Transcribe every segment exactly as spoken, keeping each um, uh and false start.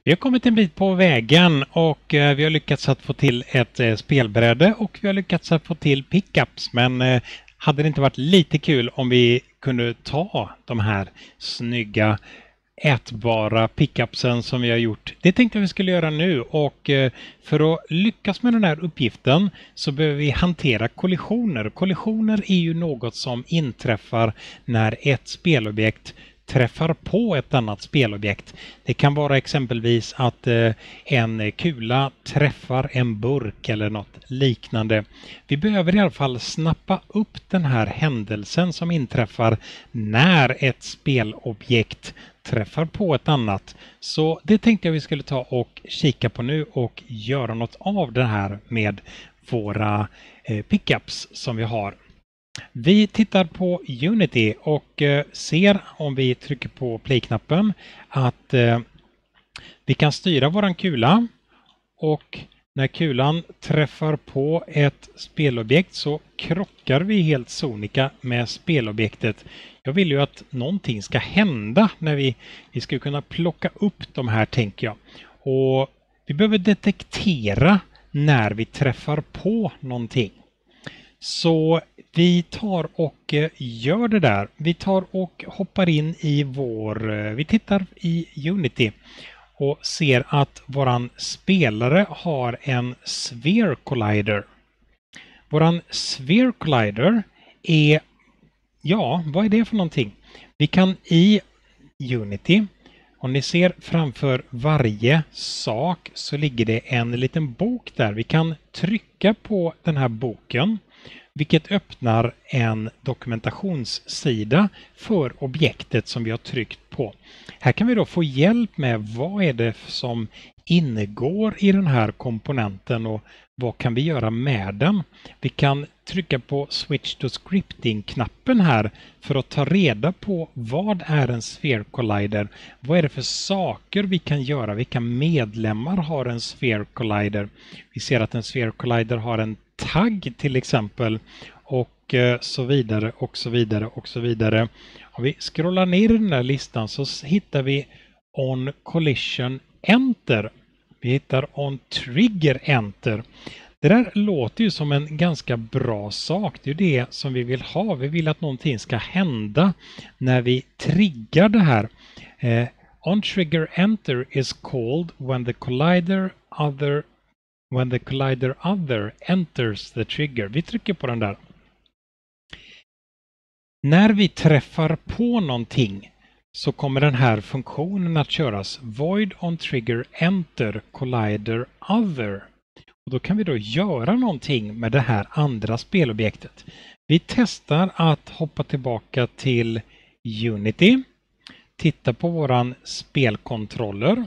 Vi har kommit en bit på vägen och eh, vi har lyckats att få till ett eh, spelbräde och vi har lyckats att få till pickups. Men eh, hade det inte varit lite kul om vi kunde ta de här snygga ätbara pickupsen som vi har gjort? Det tänkte jag vi skulle göra nu, och eh, för att lyckas med den här uppgiften så behöver vi hantera kollisioner. Kollisioner är ju något som inträffar när ett spelobjekt träffar på ett annat spelobjekt. Det kan vara exempelvis att eh, en kula träffar en burk eller något liknande. Vi behöver i alla fall snappa upp den här händelsen som inträffar när ett spelobjekt träffar på ett annat. Så det tänkte jag vi skulle ta och kika på nu och göra något av det här med våra eh, pickups som vi har. Vi tittar på Unity och eh, ser, om vi trycker på play-knappen, att eh, vi kan styra våran kula, och när kulan träffar på ett spelobjekt så krockar vi helt sonika med spelobjektet. Jag vill ju att någonting ska hända när vi, vi ska kunna plocka upp de här, tänker jag. Och vi behöver detektera när vi träffar på någonting. Så vi tar och gör det där. Vi tar och hoppar in i vår... Vi tittar i Unity och ser att våran spelare har en Sphere Collider. Våran Sphere Collider är... Ja, vad är det för någonting? Vi kan i Unity, om ni ser framför varje sak så ligger det en liten bok där. Vi kan trycka på den här boken, vilket öppnar en dokumentationssida för objektet som vi har tryckt på. Här kan vi då få hjälp med vad är det som ingår i den här komponenten och vad kan vi göra med den. Vi kan trycka på Switch to Scripting-knappen här för att ta reda på vad är en Sphere Collider. Vad är det för saker vi kan göra? Vilka medlemmar har en Sphere Collider? Vi ser att en Sphere Collider har en tagg till exempel, och så vidare och så vidare och så vidare. Om vi scrollar ner i den här listan så hittar vi On Collision Enter. Vi hittar On Trigger Enter. Det där låter ju som en ganska bra sak. Det är ju det som vi vill ha. Vi vill att någonting ska hända när vi triggar det här. Eh, On Trigger Enter is called when the collider other When the collider other enters the trigger. Vi trycker på den där. När vi träffar på någonting så kommer den här funktionen att köras. Void on trigger enter collider other. Och då kan vi då göra någonting med det här andra spelobjektet. Vi testar att hoppa tillbaka till Unity. Titta på våran spelkontroller.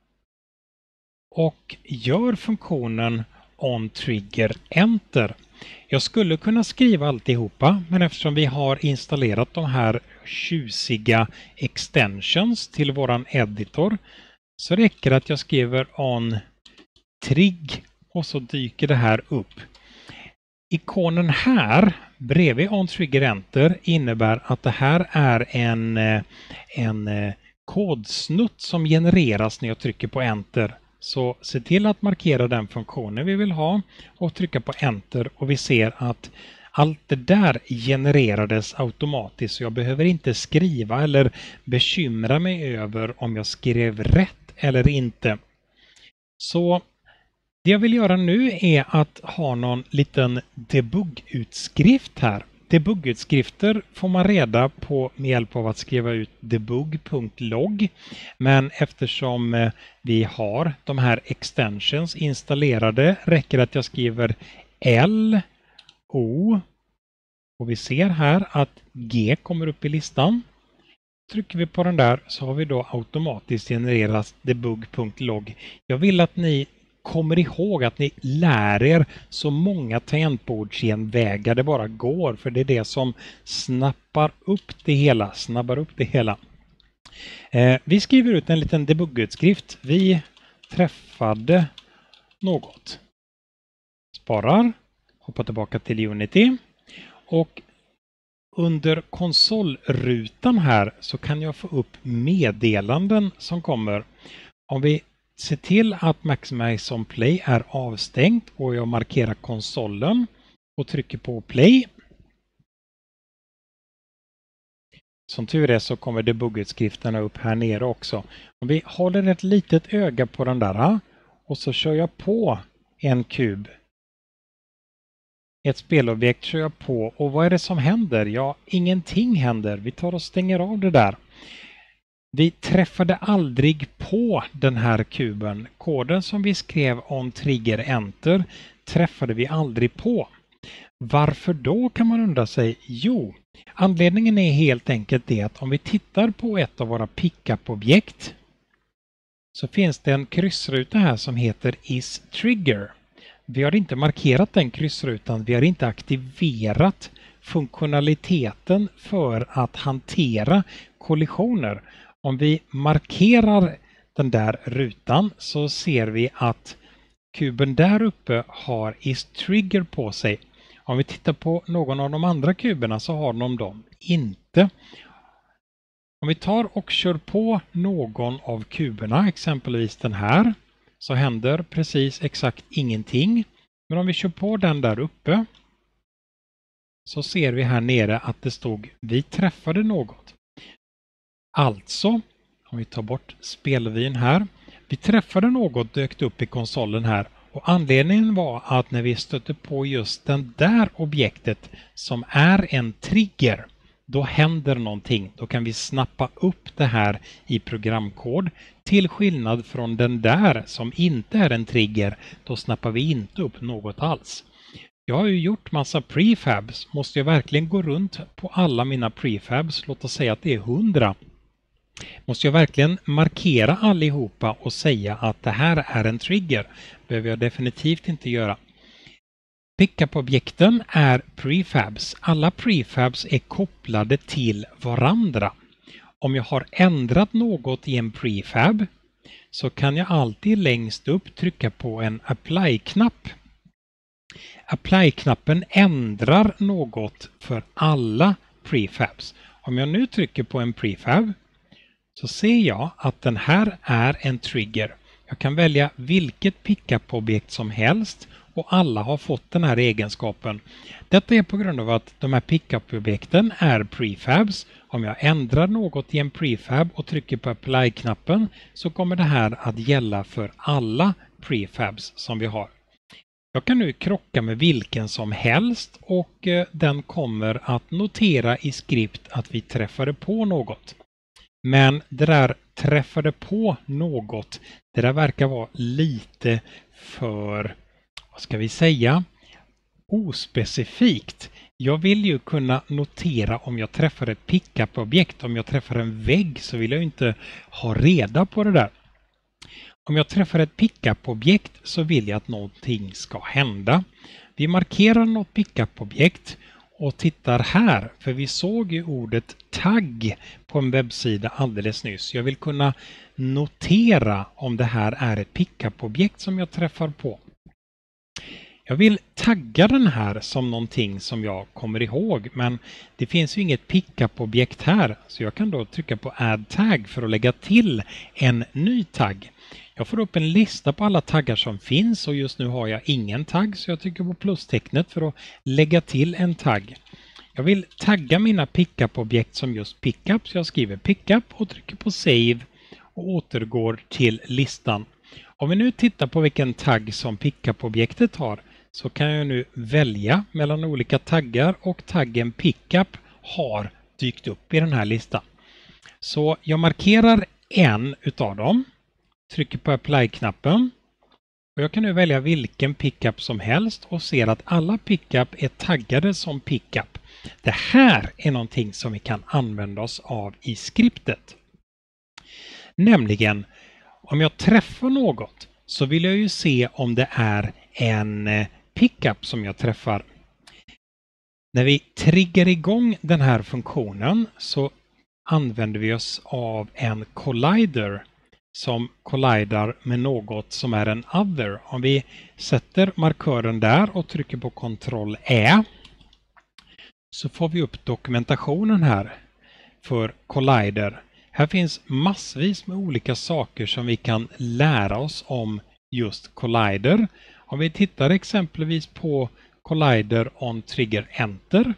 Och gör funktionen on trigger enter. Jag skulle kunna skriva alltihopa, men eftersom vi har installerat de här tjusiga extensions till våran editor så räcker det att jag skriver on trig och så dyker det här upp. Ikonen här bredvid on trigger enter innebär att det här är en, en kodsnutt som genereras när jag trycker på enter. Så se till att markera den funktionen vi vill ha och trycka på enter, och vi ser att allt det där genererades automatiskt, så jag behöver inte skriva eller bekymra mig över om jag skrev rätt eller inte. Så det jag vill göra nu är att ha någon liten debugutskrift här. Debugutskrifter får man reda på med hjälp av att skriva ut debug punkt log. Men eftersom vi har de här extensions installerade räcker det att jag skriver L O. Och vi ser här att G kommer upp i listan. Trycker vi på den där så har vi då automatiskt genererat debug punkt log. Jag vill att ni kommer ihåg att ni lär er så många tangentbordsgenvägar det bara går, för det är det som snappar upp det hela, snabbar upp det hela. Eh, vi skriver ut en liten debugutskrift. Vi träffade något. Sparar, hoppar tillbaka till Unity, och under konsolrutan här så kan jag få upp meddelanden som kommer. Om vi se till att Maximize on Play är avstängt och jag markerar konsolen och trycker på Play. Som tur är så kommer debugutskrifterna upp här nere också. Om vi håller ett litet öga på den där och så kör jag på en kub. Ett spelobjekt kör jag på och vad är det som händer? Ja, ingenting händer. Vi tar och stänger av det där. Vi träffade aldrig på den här kuben. Koden som vi skrev on trigger enter träffade vi aldrig på. Varför då kan man undra sig? Jo, anledningen är helt enkelt det att om vi tittar på ett av våra pickup-objekt så finns det en kryssruta här som heter is trigger. Vi har inte markerat den kryssrutan, vi har inte aktiverat funktionaliteten för att hantera kollisioner. Om vi markerar den där rutan så ser vi att kuben där uppe har is trigger på sig. Om vi tittar på någon av de andra kuberna så har de dem inte. Om vi tar och kör på någon av kuberna, exempelvis den här, så händer precis exakt ingenting. Men om vi kör på den där uppe så ser vi här nere att det stod vi träffade något. Alltså, om vi tar bort spelvyn här, vi träffade något dök upp i konsolen här. Och anledningen var att när vi stötte på just den där objektet som är en trigger, då händer någonting. Då kan vi snappa upp det här i programkod till skillnad från den där som inte är en trigger. Då snappar vi inte upp något alls. Jag har ju gjort massa prefabs. Måste jag verkligen gå runt på alla mina prefabs? Låt oss säga att det är hundra. Måste jag verkligen markera allihopa och säga att det här är en trigger? Behöver jag definitivt inte göra. Pickup-objekten är prefabs. Alla prefabs är kopplade till varandra. Om jag har ändrat något i en prefab så kan jag alltid längst upp trycka på en apply-knapp. Apply-knappen ändrar något för alla prefabs. Om jag nu trycker på en prefab så ser jag att den här är en trigger. Jag kan välja vilket pickup-objekt som helst och alla har fått den här egenskapen. Detta är på grund av att de här pickup-objekten är prefabs. Om jag ändrar något i en prefab och trycker på apply-knappen så kommer det här att gälla för alla prefabs som vi har. Jag kan nu krocka med vilken som helst och den kommer att notera i skript att vi träffade på något. Men det där träffade på något, det där verkar vara lite för, vad ska vi säga, ospecifikt. Jag vill ju kunna notera om jag träffar ett pickup-objekt. Om jag träffar en vägg så vill jag inte ha reda på det där. Om jag träffar ett pickup-objekt så vill jag att någonting ska hända. Vi markerar något pickup-objekt och tittar här, för vi såg ju ordet tagg på en webbsida alldeles nyss. Jag vill kunna notera om det här är ett pickup-objekt som jag träffar på. Jag vill tagga den här som någonting som jag kommer ihåg, men det finns ju inget pickup-objekt här, så jag kan då trycka på add tag för att lägga till en ny tagg. Jag får upp en lista på alla taggar som finns och just nu har jag ingen tagg, så jag trycker på plustecknet för att lägga till en tagg. Jag vill tagga mina pickup-objekt som just pickup, så jag skriver pickup och trycker på save och återgår till listan. Om vi nu tittar på vilken tagg som pickup-objektet har så kan jag nu välja mellan olika taggar och taggen pickup har dykt upp i den här listan. Så jag markerar en utav dem, trycker på apply-knappen och jag kan nu välja vilken pickup som helst och ser att alla pickup är taggade som pickup. Det här är någonting som vi kan använda oss av i skriptet. Nämligen, om jag träffar något så vill jag ju se om det är en pickup som jag träffar. När vi triggar igång den här funktionen så använder vi oss av en collider som kollidar med något som är en other. Om vi sätter markören där och trycker på kontroll Ä så får vi upp dokumentationen här för collider. Här finns massvis med olika saker som vi kan lära oss om just Collider. Om vi tittar exempelvis på Collider on Trigger Enter,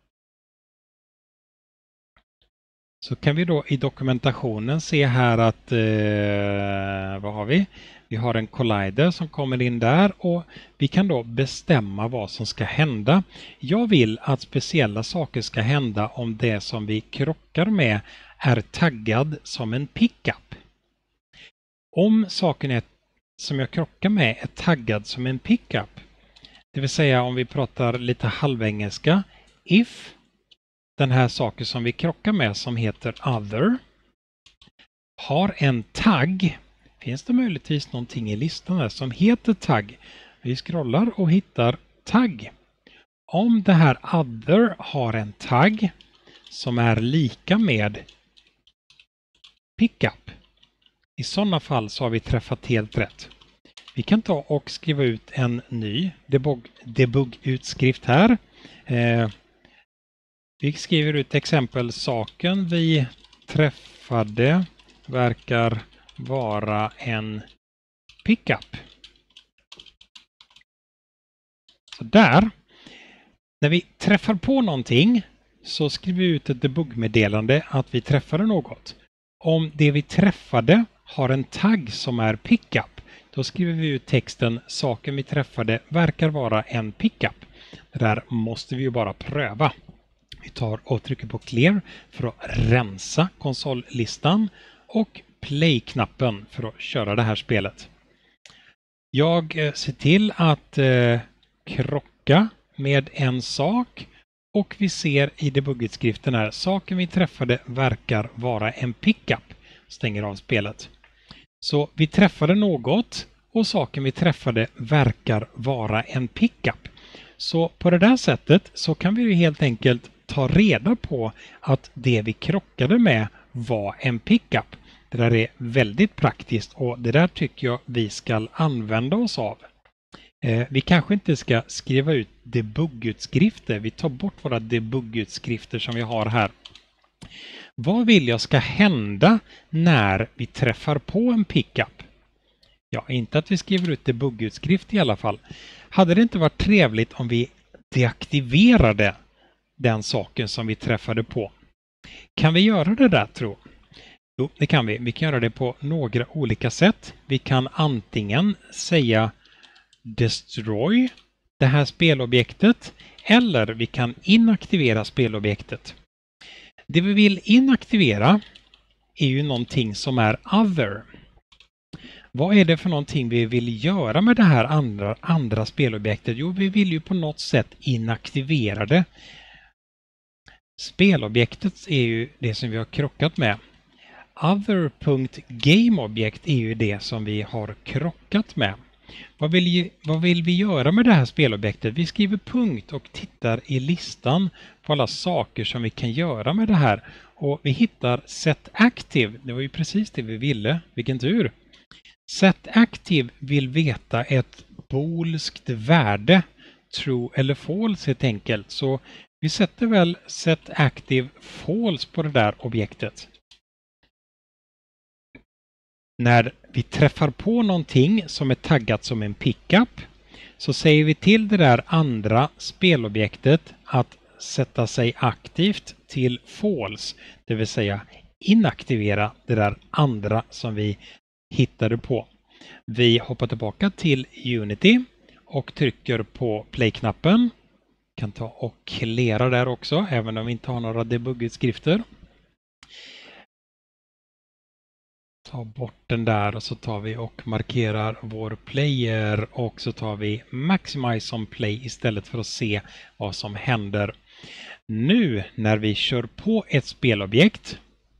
så kan vi då i dokumentationen se här att, eh, vad har vi? Vi har en collider som kommer in där och vi kan då bestämma vad som ska hända. Jag vill att speciella saker ska hända om det som vi krockar med är taggad som en pickup. Om saken är, som jag krockar med är taggad som en pickup, det vill säga om vi pratar lite halvengelska, if den här saken som vi krockar med som heter other har en tagg, finns det möjligtvis någonting i listan här som heter tagg. Vi scrollar och hittar tagg. Om det här other har en tagg som är lika med pickup, i sådana fall så har vi träffat helt rätt. Vi kan ta och skriva ut en ny debug, debug-utskrift här. Eh, vi skriver ut exempel saken vi träffade verkar vara en pickup. Så där. När vi träffar på någonting så skriver vi ut ett debugmeddelande att vi träffade något. Om det vi träffade har en tagg som är pickup, då skriver vi ut texten saken vi träffade verkar vara en pickup. Det där måste vi ju bara pröva. Vi tar och trycker på clear för att rensa konsollistan och play-knappen för att köra det här spelet. Jag ser till att eh, krocka med en sak och vi ser i debugutskriften här saken vi träffade verkar vara en pickup. Stänger av spelet. Så vi träffade något och saken vi träffade verkar vara en pickup. Så på det där sättet så kan vi ju helt enkelt ta reda på att det vi krockade med var en pickup. Det där är väldigt praktiskt och det där tycker jag vi ska använda oss av. Eh, vi kanske inte ska skriva ut debugutskrifter. Vi tar bort våra debugutskrifter som vi har här. Vad vill jag ska hända när vi träffar på en pickup? Ja, inte att vi skriver ut debugutskrift i alla fall. Hade det inte varit trevligt om vi deaktiverade den saken som vi träffade på? Kan vi göra det där, tro? Jo, det kan vi. Vi kan göra det på några olika sätt. Vi kan antingen säga destroy det här spelobjektet eller vi kan inaktivera spelobjektet. Det vi vill inaktivera är ju någonting som är other. Vad är det för någonting vi vill göra med det här andra, andra spelobjektet? Jo, vi vill ju på något sätt inaktivera det. Spelobjektet är ju det som vi har krockat med. Other.gameobjekt är ju det som vi har krockat med. Vad vill, vad vill vi göra med det här spelobjektet? Vi skriver punkt och tittar i listan på alla saker som vi kan göra med det här. Och vi hittar set active. Det var ju precis det vi ville. Vilken tur! Set active vill veta ett boolskt värde. True eller false helt enkelt. Så vi sätter väl set active false på det där objektet. När vi träffar på någonting som är taggat som en pickup så säger vi till det där andra spelobjektet att sätta sig aktivt till false, det vill säga inaktivera det där andra som vi hittade på. Vi hoppar tillbaka till Unity och trycker på play-knappen. Kan ta och cleara där också, även om vi inte har några debugutskrifter. Ta bort den där och så tar vi och markerar vår player och så tar vi maximize on play istället för att se vad som händer. Nu när vi kör på ett spelobjekt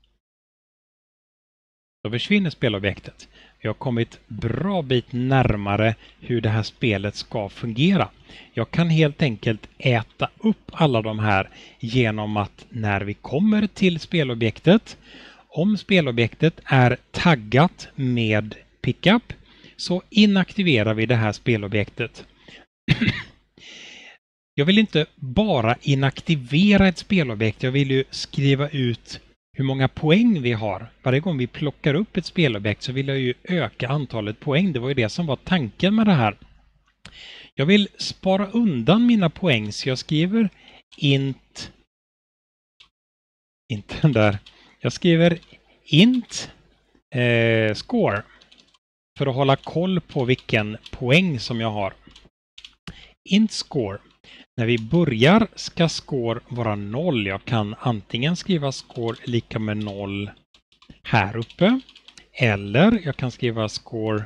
då försvinner spelobjektet. Vi har kommit bra bit närmare hur det här spelet ska fungera. Jag kan helt enkelt äta upp alla de här genom att när vi kommer till spelobjektet, om spelobjektet är taggat med pickup så inaktiverar vi det här spelobjektet. Jag vill inte bara inaktivera ett spelobjekt, jag vill ju skriva ut hur många poäng vi har. Varje gång vi plockar upp ett spelobjekt så vill jag ju öka antalet poäng. Det var ju det som var tanken med det här. Jag vill spara undan mina poäng så jag skriver int inte den där. Jag skriver int eh, score för att hålla koll på vilken poäng som jag har. Int score. När vi börjar ska score vara noll. Jag kan antingen skriva score lika med noll här uppe. Eller jag kan skriva score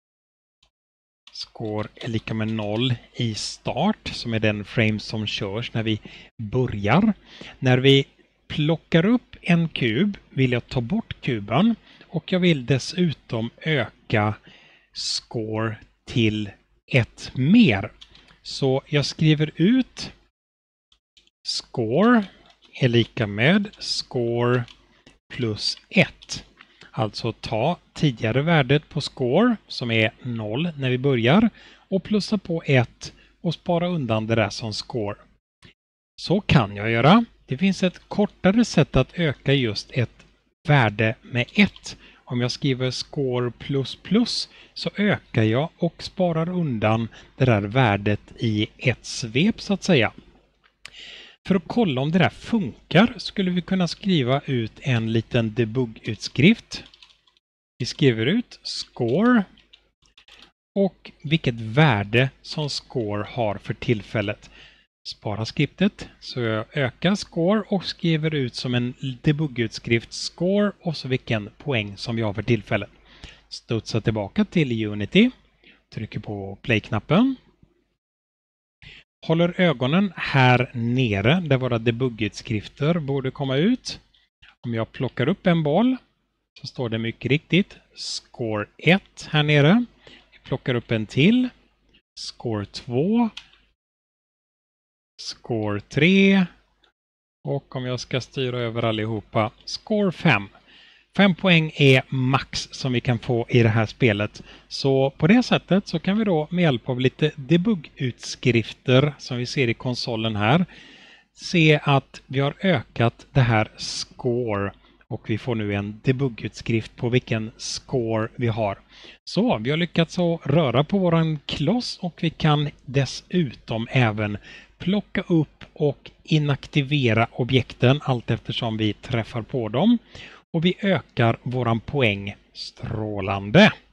score är lika med noll i start, som är den frame som körs när vi börjar. När vi plockar upp en kub vill jag ta bort kuben och jag vill dessutom öka score till ett mer. Så jag skriver ut score är lika med score plus ett. Alltså ta tidigare värdet på score som är noll när vi börjar och plussa på ett och spara undan det där som score. Så kan jag göra. Det finns ett kortare sätt att öka just ett värde med ett. Om jag skriver score plus plus så ökar jag och sparar undan det där värdet i ett svep så att säga. För att kolla om det där funkar skulle vi kunna skriva ut en liten debug-utskrift. Vi skriver ut score och vilket värde som score har för tillfället. Spara skriptet så jag ökar score och skriver ut som en debug-utskrift score och så vilken poäng som vi har för tillfället. Studsa tillbaka till Unity. Trycker på play-knappen. Håller ögonen här nere där våra debug-utskrifter borde komma ut. Om jag plockar upp en boll så står det mycket riktigt score ett här nere. Vi plockar upp en till. Score två. Score tre. Och om jag ska styra över allihopa, score fem. Fem poäng är max som vi kan få i det här spelet. Så på det sättet så kan vi då med hjälp av lite debug-utskrifter som vi ser i konsolen här se att vi har ökat det här score och vi får nu en debug-utskrift på vilken score vi har. Så vi har lyckats att röra på våran kloss och vi kan dessutom även plocka upp och inaktivera objekten allt eftersom vi träffar på dem. Och vi ökar våran poäng strålande.